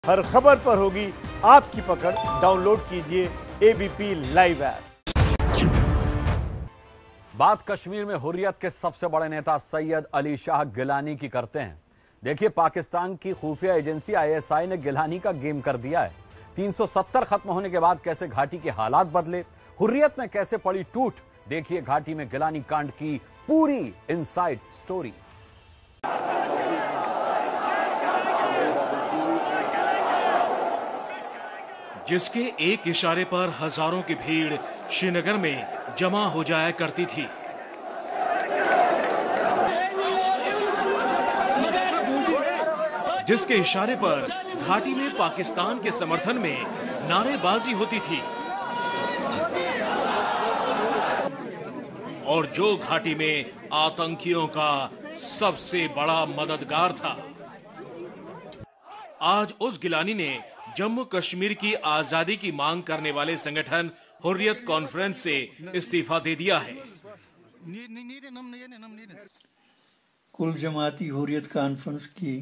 हर खबर पर होगी आपकी पकड़। डाउनलोड कीजिए एबीपी लाइव ऐप। बात कश्मीर में हुर्रियत के सबसे बड़े नेता सैयद अली शाह गिलानी की करते हैं। देखिए, पाकिस्तान की खुफिया एजेंसी आईएसआई ने गिलानी का गेम कर दिया है। 370 खत्म होने के बाद कैसे घाटी के हालात बदले, हुर्रियत में कैसे पड़ी टूट। देखिए घाटी में गिलानी कांड की पूरी इनसाइड स्टोरी। जिसके एक इशारे पर हजारों की भीड़ श्रीनगर में जमा हो जाया करती थी। जिसके इशारे पर घाटी में पाकिस्तान के समर्थन में नारेबाजी होती थी और जो घाटी में आतंकियों का सबसे बड़ा मददगार था, आज उस गिलानी ने जम्मू कश्मीर की आजादी की मांग करने वाले संगठन हुर्रियत कॉन्फ्रेंस से इस्तीफा दे दिया है। कुल जमाती हुर्रियत कॉन्फ्रेंस की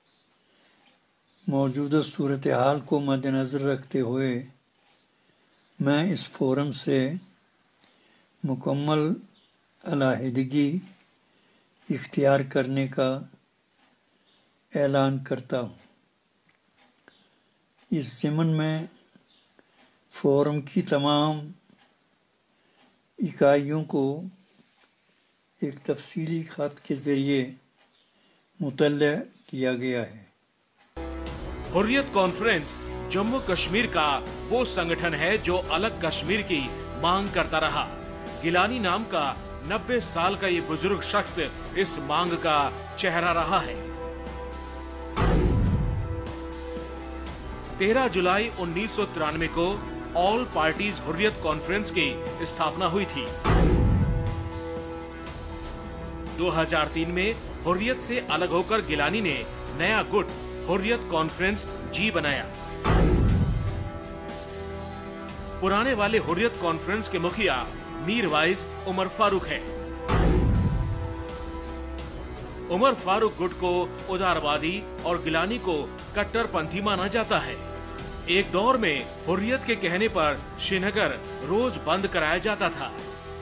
मौजूदा सूरत हाल को मद्देनजर रखते हुए मैं इस फोरम से मुकम्मल अलहदगी इख्तियार करने का ऐलान करता हूँ। इस ज़िमन में फोरम की तमाम इकाइयों को एक तफसीली खत के जरिए मुतल्ला किया गया है। हुर्रियत कॉन्फ्रेंस जम्मू कश्मीर का वो संगठन है जो अलग कश्मीर की मांग करता रहा। गिलानी नाम का 90 साल का ये बुजुर्ग शख्स इस मांग का चेहरा रहा है। 13 जुलाई 1993 को ऑल पार्टीज हुर्रियत कॉन्फ्रेंस की स्थापना हुई थी। 2003 में हुर्रियत से अलग होकर गिलानी ने नया गुट हुर्रियत कॉन्फ्रेंस जी बनाया। पुराने वाले हुर्रियत कॉन्फ्रेंस के मुखिया मीरवाइज उमर फारूक है। उमर फारूक गुट को उदारवादी और गिलानी को कट्टरपंथी माना जाता है। एक दौर में हुर्रियत के कहने पर श्रीनगर रोज बंद कराया जाता था।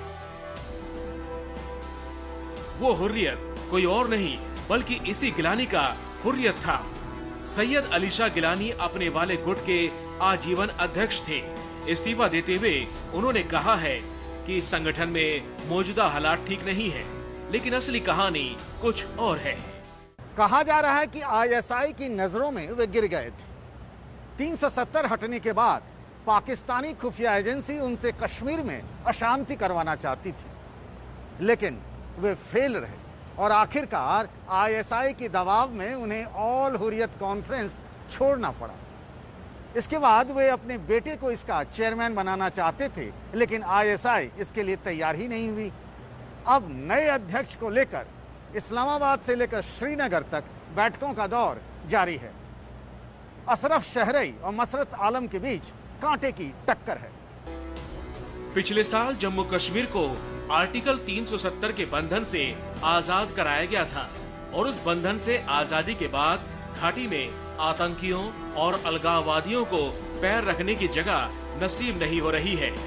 वो हुर्रियत कोई और नहीं बल्कि इसी गिलानी का हुर्रियत था। सैयद अली शाह गिलानी अपने वाले गुट के आजीवन अध्यक्ष थे। इस्तीफा देते हुए उन्होंने कहा है कि संगठन में मौजूदा हालात ठीक नहीं है, लेकिन असली कहानी कुछ और है। कहा जा रहा है कि आईएसआई की नजरों में वे गिर गए थे। 370 हटने के बाद पाकिस्तानी खुफिया एजेंसी उनसे कश्मीर में अशांति करवाना चाहती थी, लेकिन वे फेल रहे और आखिरकार आईएसआई के दबाव में उन्हें ऑल हुर्रियत कॉन्फ्रेंस छोड़ना पड़ा। इसके बाद वे अपने बेटे को इसका चेयरमैन बनाना चाहते थे, लेकिन आईएसआई इसके लिए तैयार ही नहीं हुई। अब नए अध्यक्ष को लेकर इस्लामाबाद से लेकर श्रीनगर तक बैठकों का दौर जारी है। अशरफ शहरी और मसरत आलम के बीच कांटे की टक्कर है। पिछले साल जम्मू कश्मीर को आर्टिकल 370 के बंधन से आजाद कराया गया था और उस बंधन से आजादी के बाद घाटी में आतंकियों और अलगाववादियों को पैर रखने की जगह नसीब नहीं हो रही है।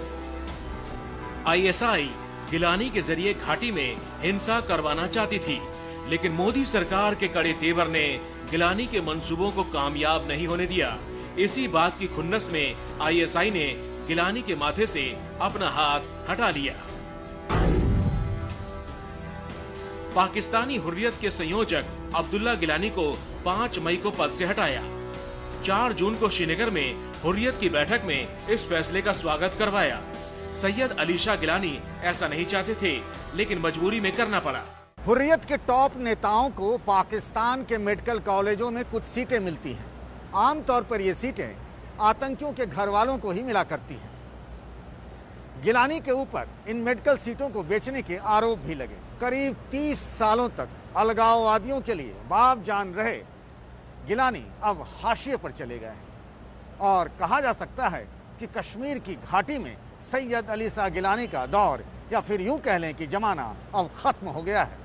आईएसआई गिलानी के जरिए घाटी में हिंसा करवाना चाहती थी, लेकिन मोदी सरकार के कड़े तेवर ने गिलानी के मंसूबों को कामयाब नहीं होने दिया। इसी बात की खुन्नस में आईएसआई ने गिलानी के माथे से अपना हाथ हटा लिया। पाकिस्तानी हुर्रियत के संयोजक अब्दुल्ला गिलानी को 5 मई को पद से हटाया। 4 जून को श्रीनगर में हुर्रियत की बैठक में इस फैसले का स्वागत करवाया। सैयद अली शाह गिलानी ऐसा नहीं चाहते थे, लेकिन मजबूरी में करना पड़ा। हुर्रियत के टॉप नेताओं को पाकिस्तान के मेडिकल कॉलेजों में कुछ सीटें मिलती हैं। आमतौर पर ये सीटें आतंकियों के घर वालों को ही मिला करती हैं। गिलानी के ऊपर इन मेडिकल सीटों को बेचने के आरोप भी लगे। करीब 30 सालों तक अलगाववादियों के लिए बाप जान रहे गिलानी अब हाशिए पर चले गए हैं और कहा जा सकता है कि कश्मीर की घाटी में सैयद अली शाह गिलानी का दौर, या फिर यूं कह लें कि जमाना अब खत्म हो गया है।